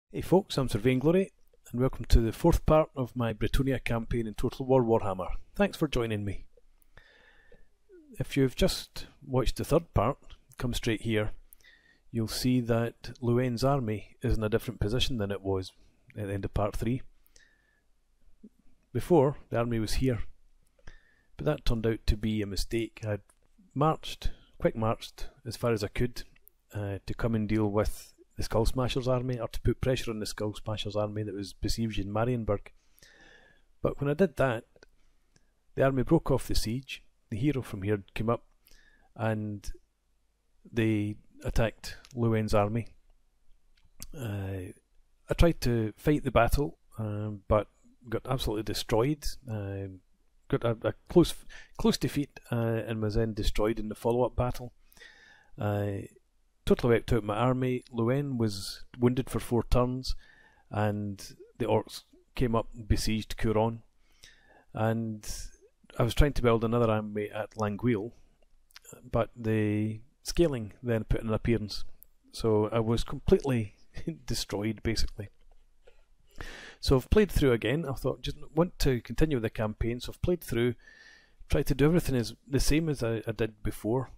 Hey folks, I'm Sir Vainglory, and welcome to the fourth part of my Bretonnia campaign in Total War Warhammer. Thanks for joining me. If you've just watched the third part, come straight here, you'll see that Louen's army is in a different position than it was at the end of part 3. Before, the army was here, but that turned out to be a mistake. I'd quick marched as far as I could to come and deal with the Skullsmashers army, or to put pressure on the Skullsmashers army that was besieged in Marienburg. But when I did that, the army broke off the siege, the hero from here came up, and they attacked Louen's army. I tried to fight the battle, but got absolutely destroyed. Got a close defeat, and was then destroyed in the follow-up battle. Totally wiped out my army. Louen was wounded for 4 turns, and the orcs came up and besieged Couronne. And I was trying to build another army at Languille, but the scaling then put in an appearance, so I was completely destroyed basically. So I've played through again. I thought just want to continue the campaign, so I've played through, tried to do everything as the same as I did before.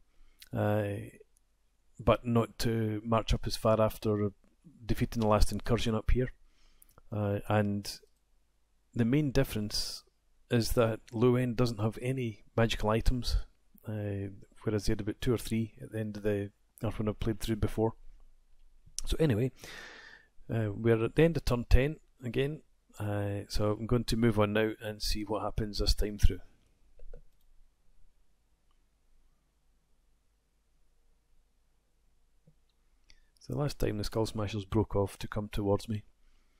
But not to march up as far after defeating the last incursion up here. And the main difference is that Louen doesn't have any magical items, whereas they had about 2 or 3 at the end of when I've played through before. So anyway, we're at the end of turn 10 again, so I'm going to move on now and see what happens this time through. So the last time the Skullsmashers broke off to come towards me,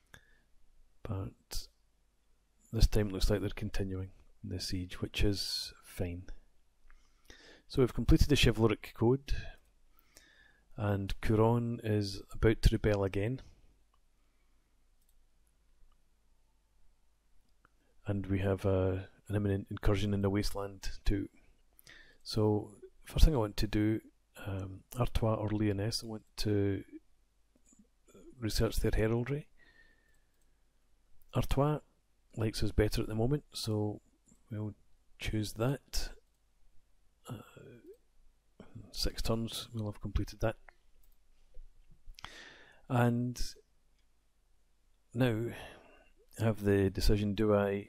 but this time it looks like they're continuing the siege, which is fine. So we've completed the chivalric code, and Couronne is about to rebel again, and we have an imminent incursion in the wasteland too. So first thing I want to do, Artois or Lyonesse, I want to research their heraldry. Artois likes us better at the moment, so we'll choose that. 6 turns, we'll have completed that. And now I have the decision, do I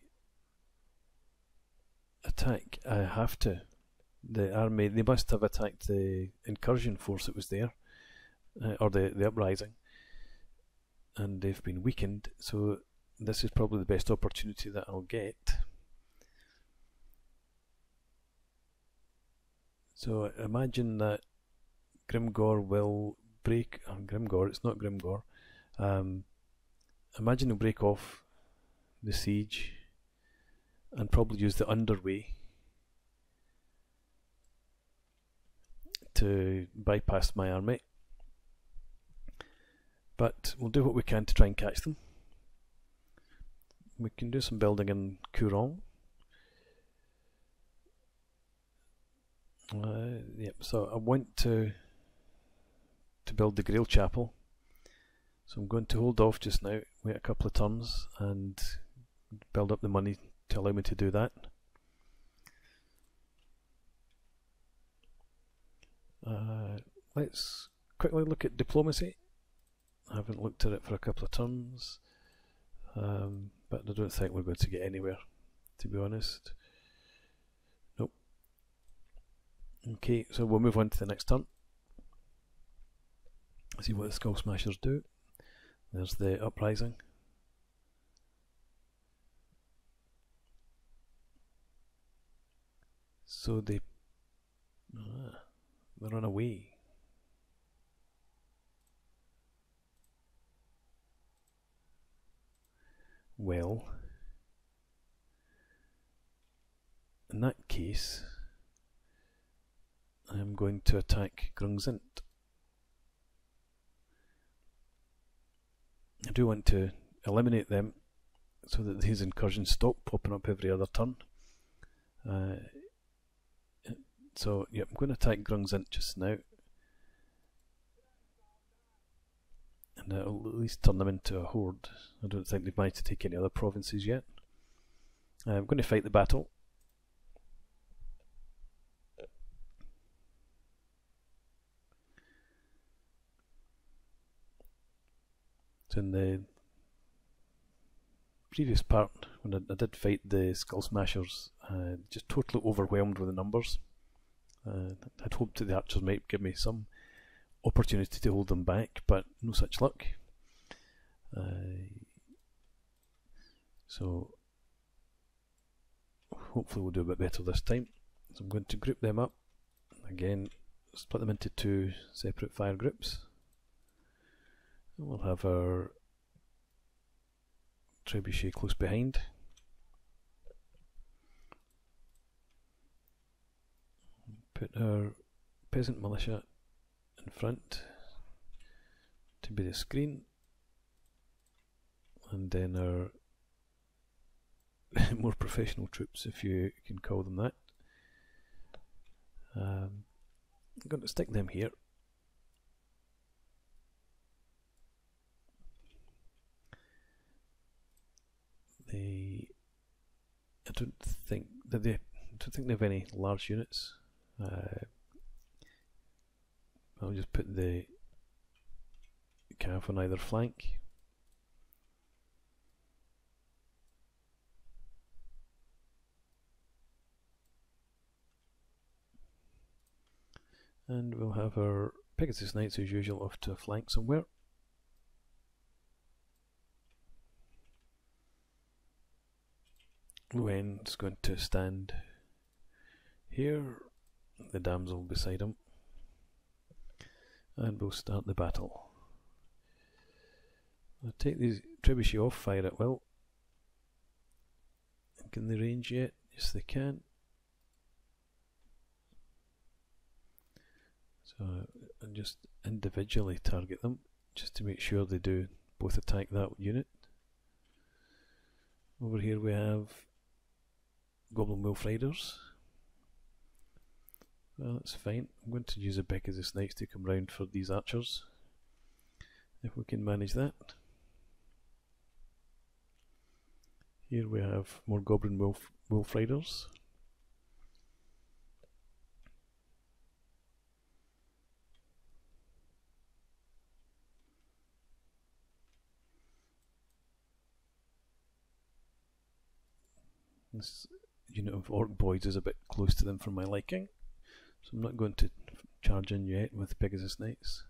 attack? I have to. The army, they must have attacked the incursion force that was there, or the uprising, and they've been weakened, so this is probably the best opportunity that I'll get. So imagine that Grimgor will break, Grimgor, it's not Grimgor, imagine he'll break off the siege and probably use the underway to bypass my army, but we'll do what we can to try and catch them. We can do some building in Couronne. Yep, so I want to build the Grail Chapel, so I'm going to hold off just now, wait a couple of turns and build up the money to allow me to do that. Let's quickly look at diplomacy. I haven't looked at it for a couple of turns, but I don't think we're going to get anywhere, to be honest. Nope. Okay, so we'll move on to the next turn. See what the Skullsmashers do. There's the uprising. So they run away. Well, in that case, I am going to attack Grungzint. I do want to eliminate them so that these incursions stop popping up every other turn. So yeah, I'm going to attack Grungzint just now. and it'll at least turn them into a horde. I don't think they've managed to take any other provinces yet. I'm going to fight the battle. So in the previous part, when I did fight the Skullsmashers, just totally overwhelmed with the numbers. I'd hoped that the archers might give me some opportunity to hold them back, but no such luck. So hopefully we'll do a bit better this time. So I'm going to group them up. Again, split them into 2 separate fire groups. And we'll have our trebuchet close behind. Put our peasant militia in front to be the screen, and then our more professional troops, if you can call them that. I'm going to stick them here. I don't think they have any large units. I'll just put the cav on either flank. And we'll have our Pegasus Knights as usual off to a flank somewhere. Louen's going to stand here, the damsel beside him, and we'll start the battle. I'll take these trebuchet off, fire at will. Can they range yet? Yes, they can. So I'll just individually target them, just to make sure they do both attack that unit. Over here we have Goblin Wolf Riders. Well, that's fine. I'm going to use a Pegasus Knights to come round for these archers, if we can manage that. Here we have more Goblin Wolf Riders. This unit of Orc Boys is a bit close to them for my liking, so I'm not going to charge in yet with Pegasus Knights.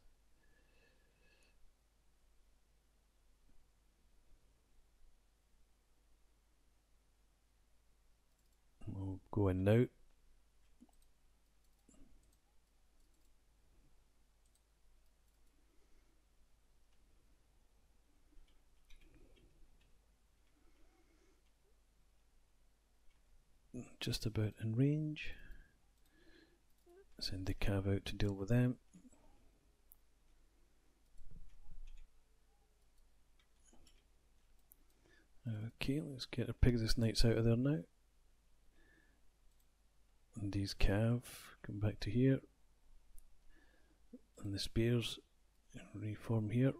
We'll go in now. Just about in range. Send the cav out to deal with them. Okay, let's get our Pegasus Knights out of there now. And these cav come back to here. And the spears reform here.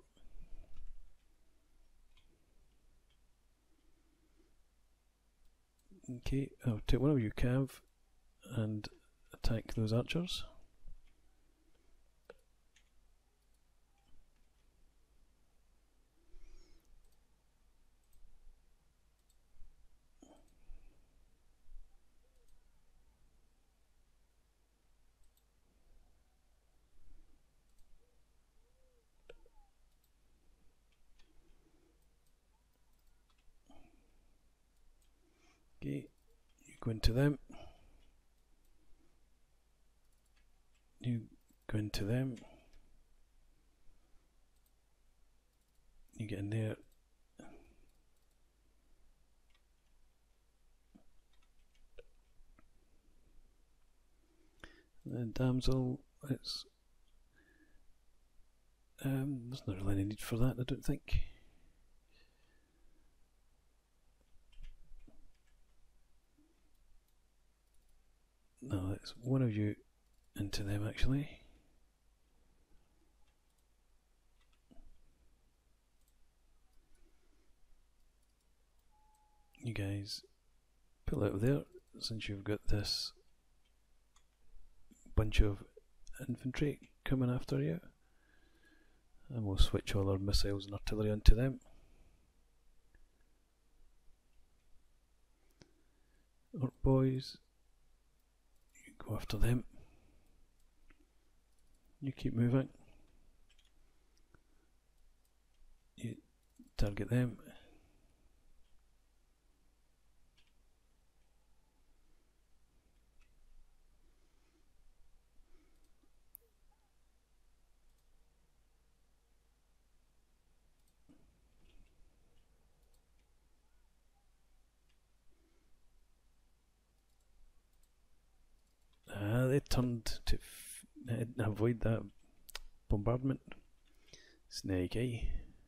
Okay, I'll take one of you cav and attack those archers. Okay, you go into them. You go into them. You get in there. The damsel, it's there's not really any need for that, I don't think. No, let's one of you into them actually. you guys pull out of there, since you've got this bunch of infantry coming after you, and we'll switch all our missiles and artillery onto them. Orc boys, you go after them. You keep moving. You target them. They turned to avoid that bombardment. Snaky.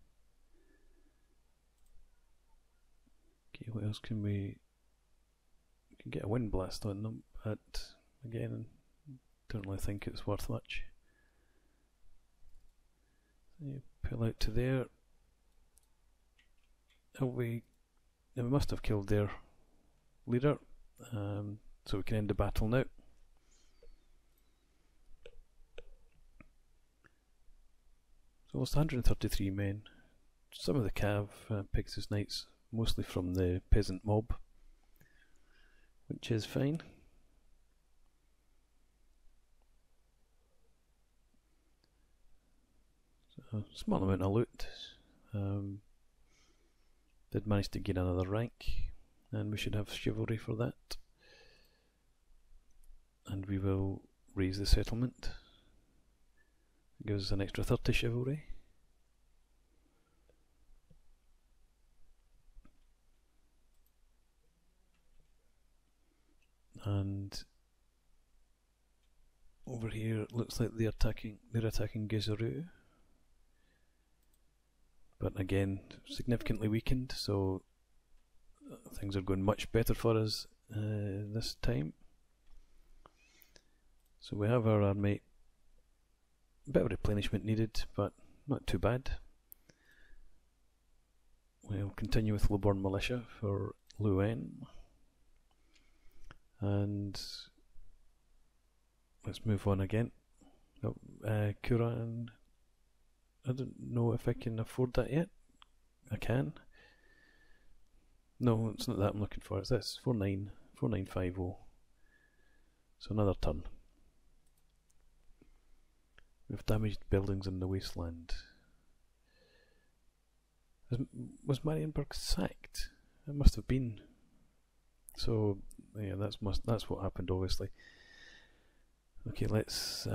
Okay, what else can we can get a wind blast on them, but again, don't really think it's worth much. So you pull out to there. We must have killed their leader, so we can end the battle now. So almost 133 men. Some of the Cav, Pegasus Knights, mostly from the peasant mob, which is fine. So, small amount of loot. Did manage to gain another rank, and we should have chivalry for that. And we will raise the settlement. It gives us an extra 30 chivalry. And over here it looks like they're attacking Gezeru. But again, significantly weakened, so things are going much better for us this time. So we have our army. A bit of replenishment needed, but not too bad. We'll continue with Louen Militia for Louen. And let's move on again. Kuran. I don't know if I can afford that yet. I can. No, it's not that I'm looking for. It's this 4950. So another turn. We've damaged buildings in the wasteland. Was Marienburg sacked? It must have been. So yeah, that's what happened, obviously. Okay, let's.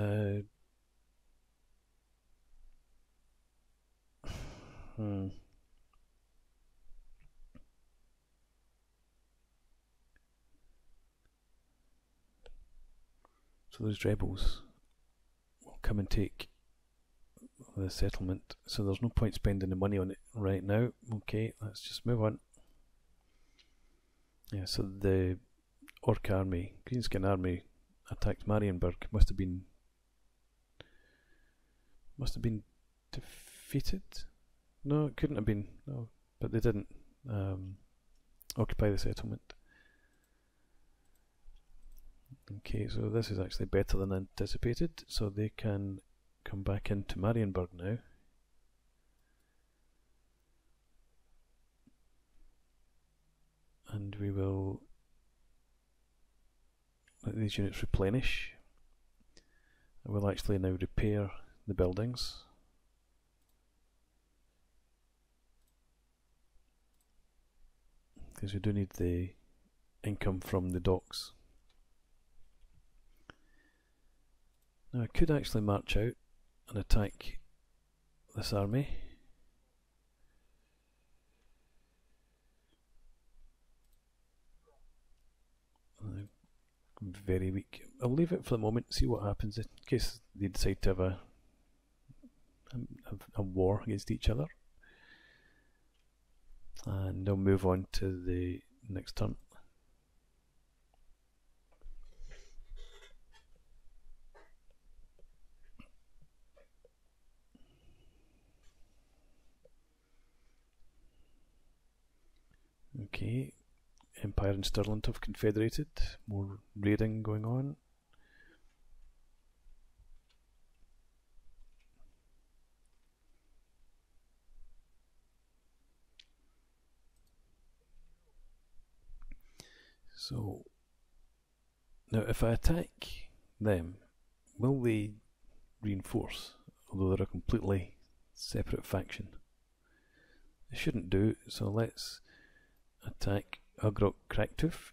So those rebels will come and take the settlement. So there's no point spending the money on it right now. Okay, let's just move on. Yeah, so the Orc army, Greenskin army, attacked Marienburg. Must have been defeated. No, it couldn't have been. No, but they didn't occupy the settlement. Okay, so this is actually better than anticipated. So they can come back into Marienburg now. And we will let these units replenish. And we'll actually now repair the buildings. Because we do need the income from the docks. Now I could actually march out and attack this army. I'm very weak. I'll leave it for the moment, see what happens in case they decide to have a war against each other. And I'll move on to the next turn. Okay, Empire and Stirland have confederated. More raiding going on. So now if I attack them, will they reinforce? Although they're a completely separate faction. They shouldn't do, so let's attack Ugrok Kraktooth.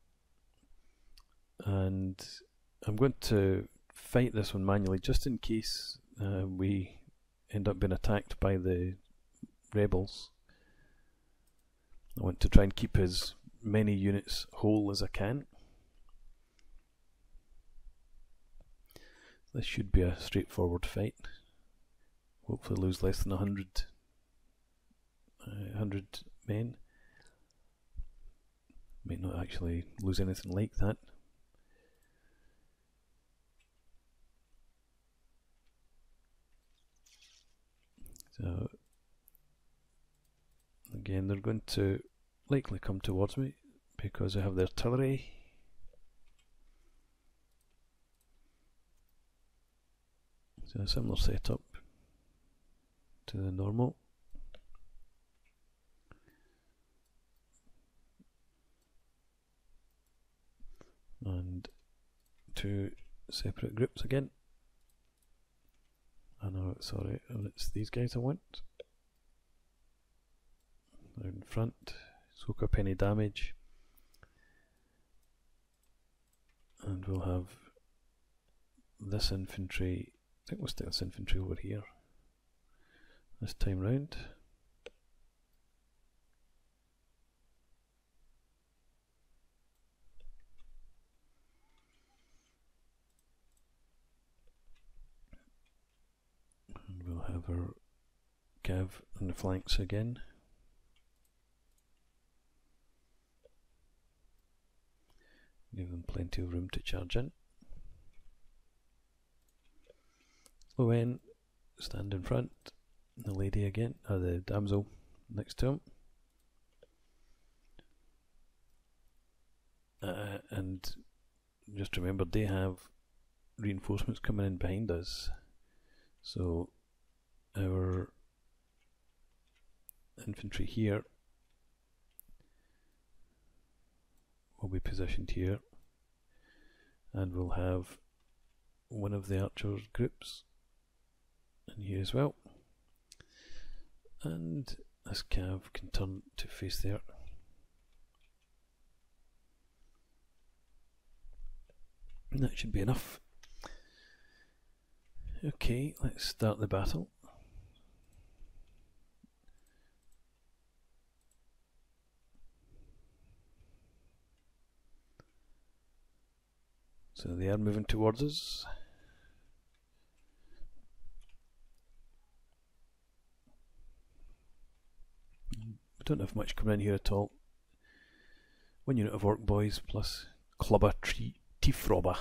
And I'm going to fight this one manually just in case we end up being attacked by the rebels. I want to try and keep as many units whole as I can. This should be a straightforward fight. Hopefully lose less than 100 men. Might not actually lose anything like that. So again, they're going to likely come towards me because I have their artillery. So a similar setup to the normal. And two separate groups again. Oh no, sorry, it's these guys I want. They're in front, soak up any damage. And we'll have this infantry, I think we'll stick this infantry over here this time round. And we'll have our cav on the flanks again. Give them plenty of room to charge in. Louen, stand in front. The lady again, the damsel next to him. And just remember, they have reinforcements coming in behind us. So our infantry here will be positioned here, and we'll have one of the archer groups in here as well, and this cav can turn to face there. And that should be enough. Okay, let's start the battle. So they are moving towards us. We don't have much coming in here at all. 1 unit of orc boys plus clubber tiefrobber.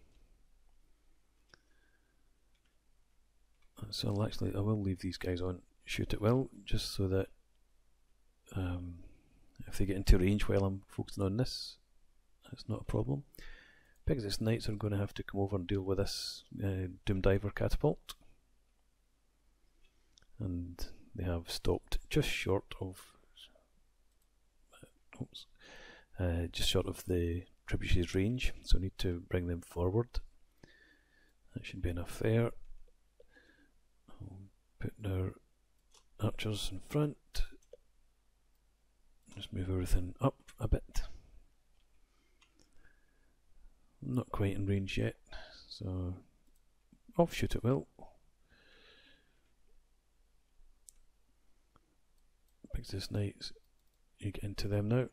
So I will leave these guys on shoot at will, just so that if they get into range while I'm focusing on this, that's not a problem. Pegasus Knights are going to have to come over and deal with this Doomdiver catapult, and they have stopped just short of the trebuchet's range, so I need to bring them forward. That should be enough there. I'll put our archers in front, just move everything up a bit. Not quite in range yet, so offshoot it will. Pegasus Knights, you get into them now.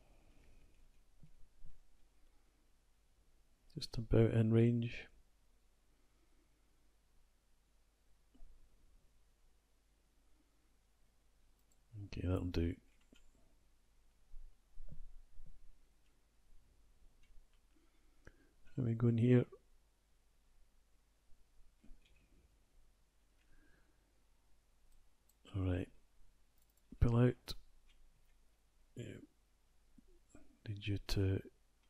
Just about in range. Okay, that'll do. Let me go in here. Alright. Pull out. Yeah. They you to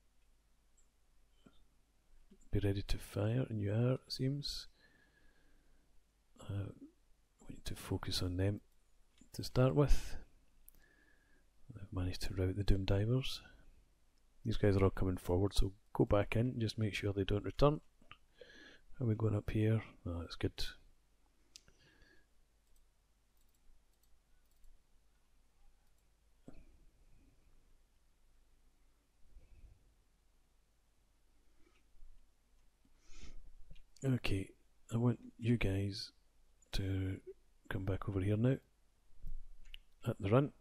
be ready to fire, and you are, it seems. We need to focus on them to start with. I've managed to rout the Doom Divers. These guys are all coming forward, so go back in and just make sure they don't return. Are we going up here? Oh, that's good. Okay, I want you guys to come back over here now at the run.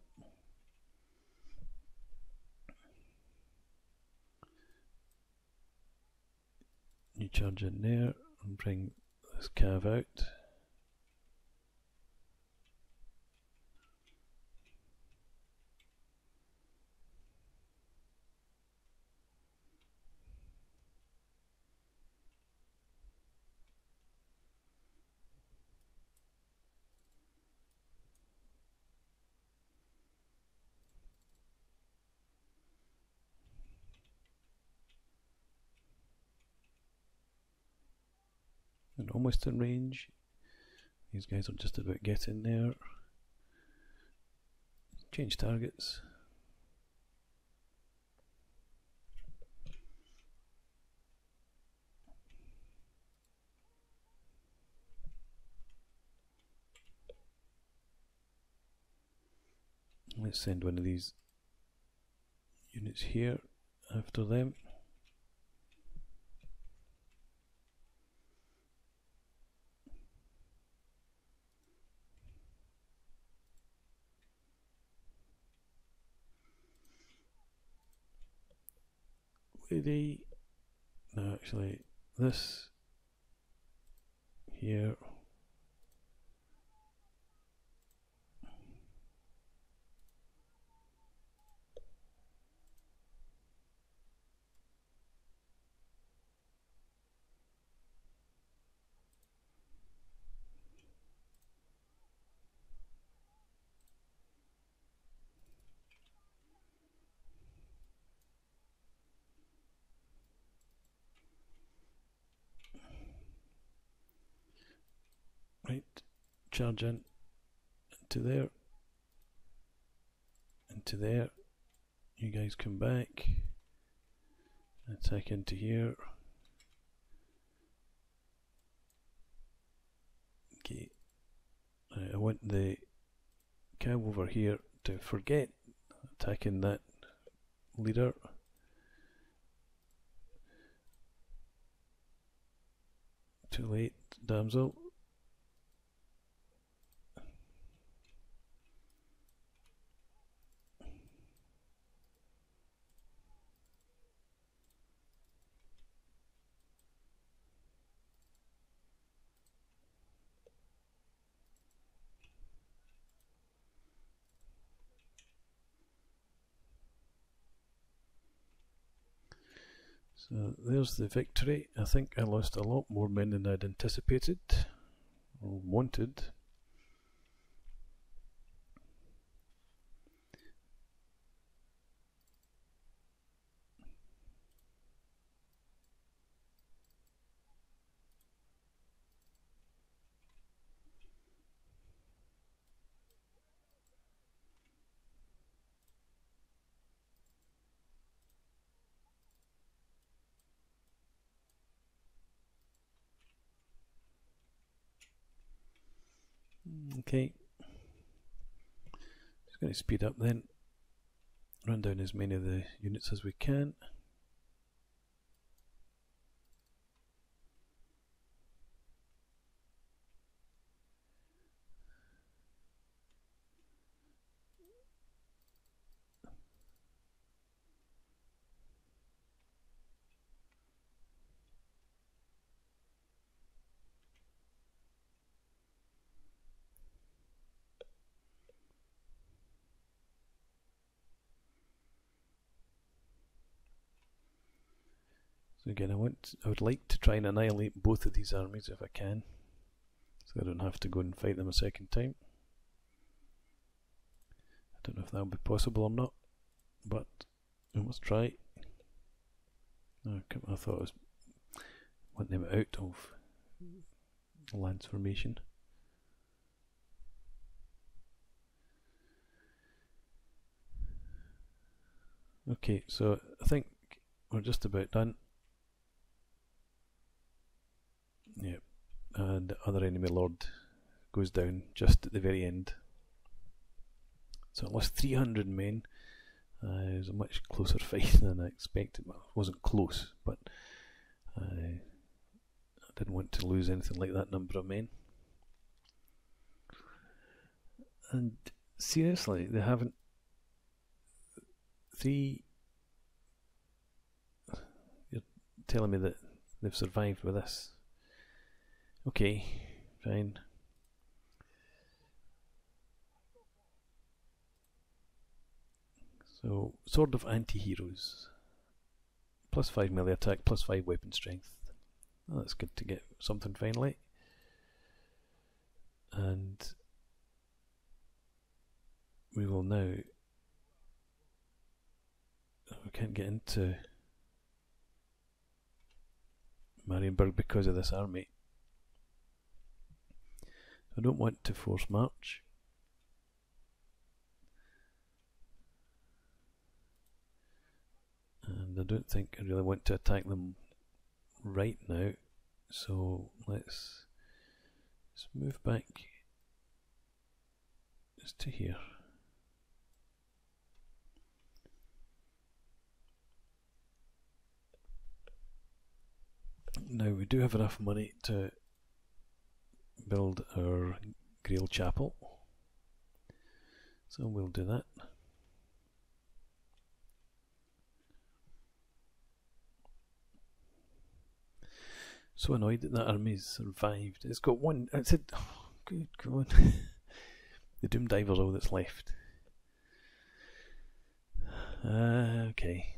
You charge in there and bring this cav out. And almost in range. These guys are just about getting there. Change targets. Let's send one of these units here after them. No, actually, this here. Right, charge in into there, into there. You guys come back, attack into here. Okay, I want the cav over here to forget attacking that leader. Too late, damsel. So there's the victory. I think I lost a lot more men than I'd anticipated or wanted. Okay, just going to speed up then, run down as many of the units as we can. So again, I would like to try and annihilate both of these armies if I can, so I don't have to go and fight them a second time. I don't know if that will be possible or not, but Let's try. I thought I was wanting them out of Lance formation. Okay, so I think we're just about done. Yep, and the other enemy lord goes down just at the very end. So I lost 300 men. It was a much closer fight than I expected. Well, it wasn't close, but I didn't want to lose anything like that number of men. And seriously, they haven't. You're telling me that they've survived with this. Okay, fine. So, Sword of Anti-Heroes. +5 melee attack, +5 weapon strength. Oh, that's good to get something finally. And we will now... We can't get into Marienburg because of this army. I don't want to force march. And I don't think I really want to attack them right now, so let's move back just to here. Now we do have enough money to build our Grail Chapel, so we'll do that. So annoyed that that army's survived. It's got one. I said, oh, good God. The Doom Diver's all that's left. Okay.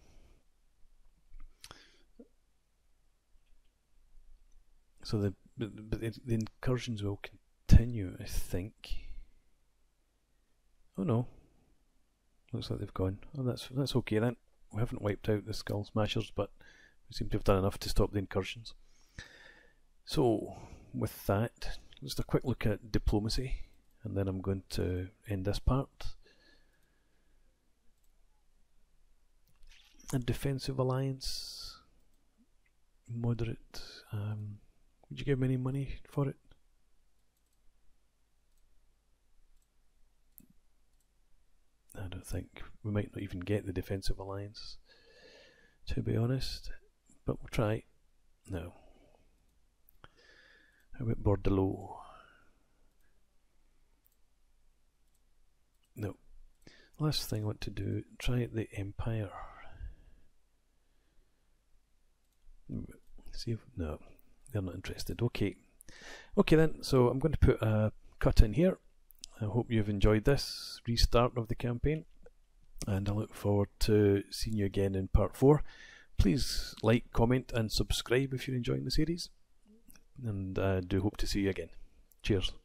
So the incursions will continue, I think. Oh no. Looks like they've gone. Oh, that's okay then. We haven't wiped out the Skullsmashers, but we seem to have done enough to stop the incursions. So, with that, just a quick look at diplomacy, and then I'm going to end this part. A defensive alliance, moderate. Would you give me any money for it? I don't think. We might not even get the defensive alliance, to be honest, but we'll try. No. How about Bordelot? No. Last thing I want to do, try the Empire. See if, no, they're not interested. Okay. Okay then, so I'm going to put a cut in here. I hope you've enjoyed this restart of the campaign, and I look forward to seeing you again in part 4. Please like, comment and subscribe if you're enjoying the series, and I do hope to see you again. Cheers.